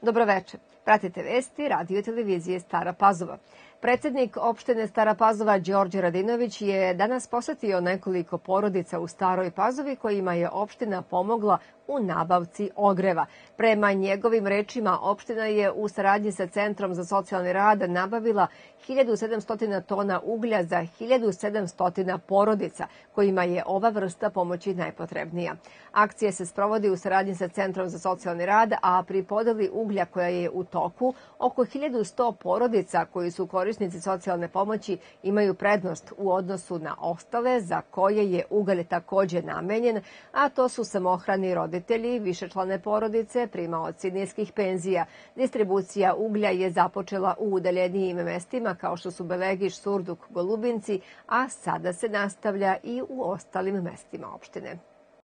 Dobroveče. Pratite vesti radio televizije Stara Pazova. Predsednik opštine Stara Pazova Đorđe Radinović je danas posetio nekoliko porodica u Staroj Pazovi kojima je opština pomogla u nabavci ogreva. Prema njegovim rečima, opština je u saradnji sa Centrom za socijalni rad nabavila 1700 tona uglja za 1700 porodica kojima je ova vrsta pomoći najpotrebnija. Akcija se sprovodi u saradnji sa Centrom za socijalni rad, a pri podeli uglja koja je u toku, oko 1100 porodica koji su korisnici socijalne pomoći imaju prednost u odnosu na ostale za koje je ugalj takođe namenjen, a to su samohrani roditelji, višečlane porodice, primaoci niskih penzija. Distribucija uglja je započela u udaljenijim mestima kao što su Belegiš, Surduk, Golubinci, a sada se nastavlja i u ostalim mestima opštine.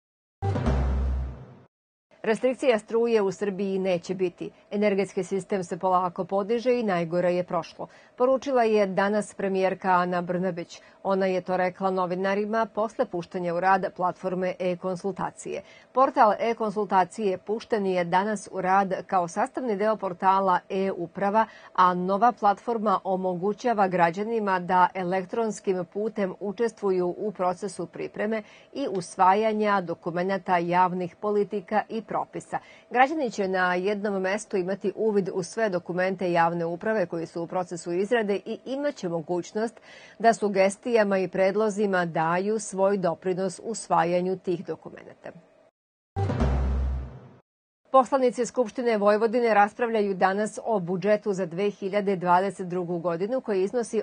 Restrikcija struje u Srbiji neće biti. Energetski sistem se polako podiže i najgore je prošlo. Poručila je danas premijerka Ana Brnabić. Ona je to rekla novinarima posle puštanja u rad platforme e-konsultacije. Portal e-konsultacije pušten je danas u rad kao sastavni deo portala e-uprava, a nova platforma omogućava građanima da elektronskim putem učestvuju u procesu pripreme i usvajanja dokumenata javnih politika i propisa. Građani će na jednom mestu imati uvid u sve dokumente javne uprave koji su u procesu izrade i imaće mogućnost da sugestijama i predlozima daju svoj doprinos usvajanju tih dokumenata. Poslanici Skupštine Vojvodine raspravljaju danas o budžetu za 2022. godinu koji iznosi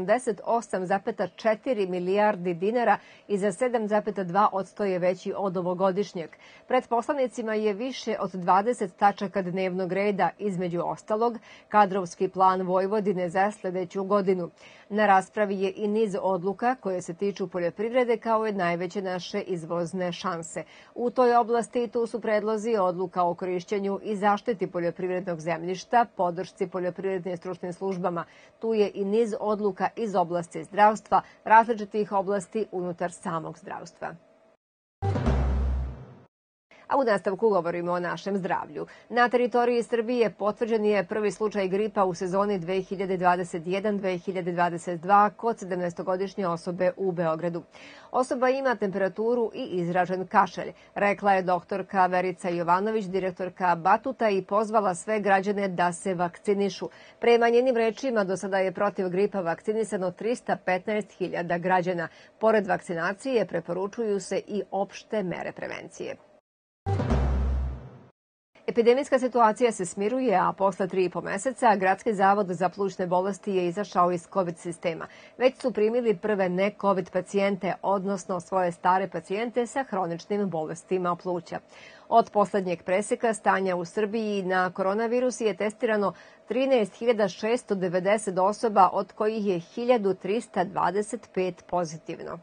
88,4 milijardi dinara i za 7,2% je veći od ovogodišnjeg. Pred poslanicima je više od 20 tačaka dnevnog reda, između ostalog kadrovski plan Vojvodine za sledeću godinu. Na raspravi je i niz odluka koje se tiču poljoprivrede kao i najveće naše izvozne šanse. U toj oblasti tu su predlozi odluka o korišćenju i zaštiti poljoprivrednog zemljišta, podršci poljoprivrednim stručnim službama. Tu je i niz odluka iz oblasti zdravstva, različitih oblasti unutar samog zdravstva. A u nastavku govorimo o našem zdravlju. Na teritoriji Srbije potvrđen je prvi slučaj gripa u sezoni 2021-2022 kod 17-godišnje osobe u Beogradu. Osoba ima temperaturu i izražen kašalj, rekla je doktorka Verica Jovanović, direktorka Batuta, i pozvala sve građane da se vakcinišu. Prema njenim rečima, do sada je protiv gripa vakcinisano 315.000 građana. Pored vakcinacije, preporučuju se i opšte mere prevencije. Epidemijska situacija se smiruje, a posle 3,5 meseca Gradski zavod za plućne bolesti je izašao iz COVID sistema. Već su primili prve ne-COVID pacijente, odnosno svoje stare pacijente sa hroničnim bolestima pluća. Od poslednjeg preseka stanja u Srbiji na koronavirus je testirano 13.690 osoba, od kojih je 1.325 pozitivno.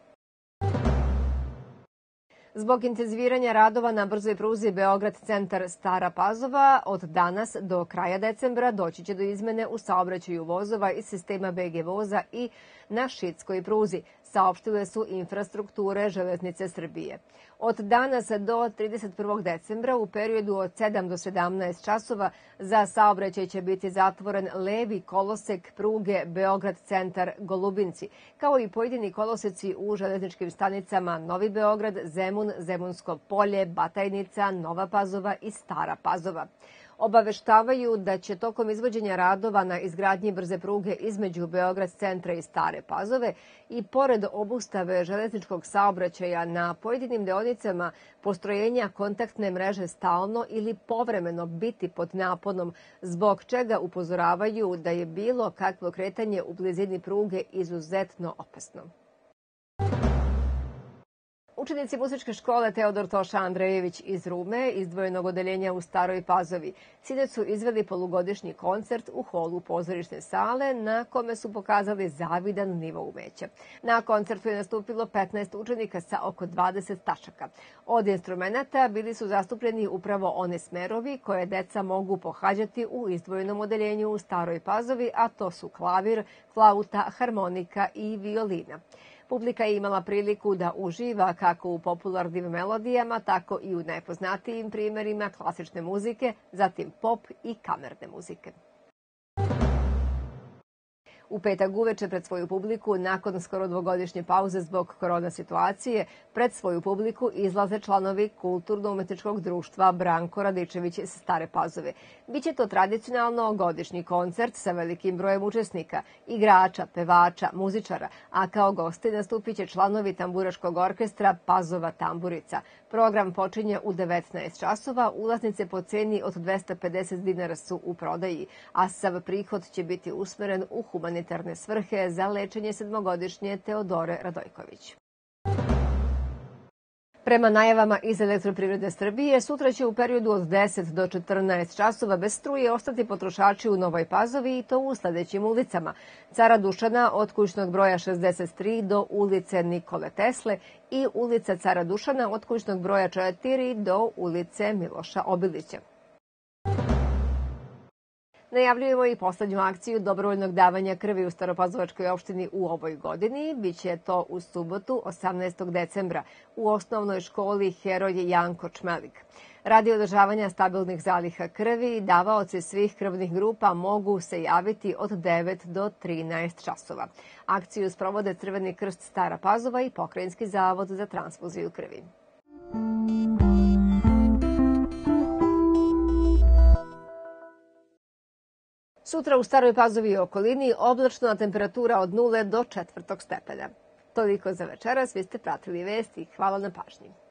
Zbog intenziviranja radova na brzoj pruzi Beograd centar Stara Pazova, od danas do kraja decembra doći će do izmene u saobraćaju vozova iz sistema BG voza i na šidskoj pruzi, saopštile su Infrastrukture železnice Srbije. Od danas do 31. decembra u periodu od 7 do 17 časova za saobraćaj će biti zatvoren levi kolosek pruge Beograd centar Golubinci, kao i pojedini koloseci u železničkim stanicama Novi Beograd, Zemun, Zemunsko polje, Batajnica, Nova Pazova i Stara Pazova. Obaveštavaju da će tokom izvođenja radova na izgradnji brze pruge između Beograd centra i Stare Pazove i pored obustave železničkog saobraćaja na pojedinim deonicama postrojenja kontaktne mreže stalno ili povremeno biti pod naponom, zbog čega upozoravaju da je bilo kakvo kretanje u blizini pruge izuzetno opasno. Učenici muzičke škole Teodor Toša Andrejević iz Rume, izdvojenog odeljenja u Staroj Pazovi, sinoć su izveli polugodišnji koncert u holu pozorišne sale na kome su pokazali zavidan nivo umeća. Na koncertu je nastupilo 15 učenika sa oko 20 tačaka. Od instrumenata bili su zastupljeni upravo one smerovi koje deca mogu pohađati u izdvojenom odeljenju u Staroj Pazovi, a to su klavir, flauta, harmonika i violina. Publika je imala priliku da uživa kako u popularnim melodijama, tako i u najpoznatijim primerima klasične muzike, zatim pop i kamerne muzike. U petak uveče pred svoju publiku, nakon skoro dvogodišnje pauze zbog korona situacije, pred svoju publiku izlaze članovi Kulturno-umetničkog društva Branko Radičević iz Stare Pazove. Biće to tradicionalno godišnji koncert sa velikim brojem učesnika, igrača, pevača, muzičara, a kao gosti nastupit će članovi tamburaškog orkestra Pazova tamburica. Program počinje u 19 časova, ulaznice po ceni od 250 dinara su u prodaji, a sav prihod će biti usmeren u humanitarne svrhe za lečenje sedmogodišnje Teodore Radojković. Prema najavama iz Elektroprivrede Srbije, sutra će u periodu od 10 do 14 časova bez struje ostati potrošači u Novoj Pazovi i to u sledećim ulicama: Cara Dušana od kućnog broja 63 do ulice Nikole Tesle i ulica Cara Dušana od kućnog broja 4 do ulice Miloša Obilića. Najavljujemo i poslednju akciju dobrovoljnog davanja krvi u Staropazovačkoj opštini u ovoj godini. Biće to u subotu 18. decembra u osnovnoj školi Heroj Janko Čmelik. Radi održavanja stabilnih zaliha krvi, davaoci svih krvnih grupa mogu se javiti od 9 do 13 časova. Akciju sprovode Crveni krst Stara Pazova i Pokrajinski zavod za transfuziju krvi. Sutra u Staroj Pazovi i okolini oblačna temperatura od 0 do 4 stepena. Toliko za večeras, vi ste pratili vesti. Hvala na pažnji.